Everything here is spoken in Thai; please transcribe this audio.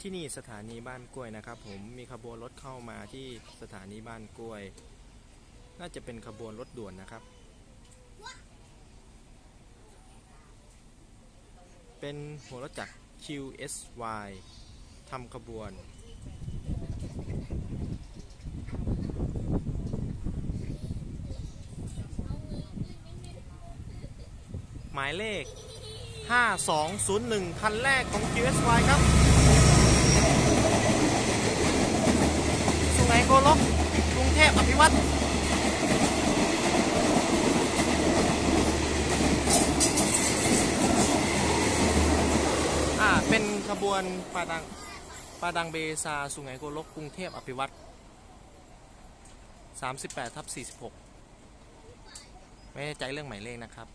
ที่นี่สถานีบ้านกล้วยนะครับผมมีขบวนรถเข้ามาที่สถานีบ้านกล้วยน่าจะเป็นขบวนรถด่วนนะครับเป็นหัวรถจักร QSY ทำขบวนหมายเลข5201คันแรกของ QSY ครับสุไหงโกลกกรุงเทพอภิวัตรเป็นขบวนปาดังเบซาสุไหงโกลกกรุงเทพอภิวัตร38/46ไม่แน่ใจเรื่องหมายเลขนะครับ